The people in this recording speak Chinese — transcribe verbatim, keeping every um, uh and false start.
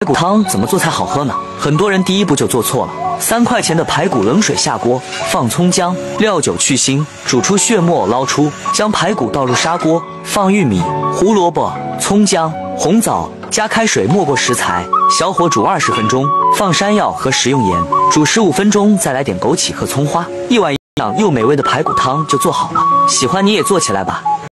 排骨汤怎么做才好喝呢？很多人第一步就做错了。三块钱的排骨冷水下锅，放葱姜、料酒去腥，煮出血沫捞出，将排骨倒入砂锅，放玉米、胡萝卜、葱姜、红枣，加开水没过食材，小火煮二十分钟，放山药和食用盐，煮十五分钟，再来点枸杞和葱花，一碗营养又美味的排骨汤就做好了。喜欢你也做起来吧。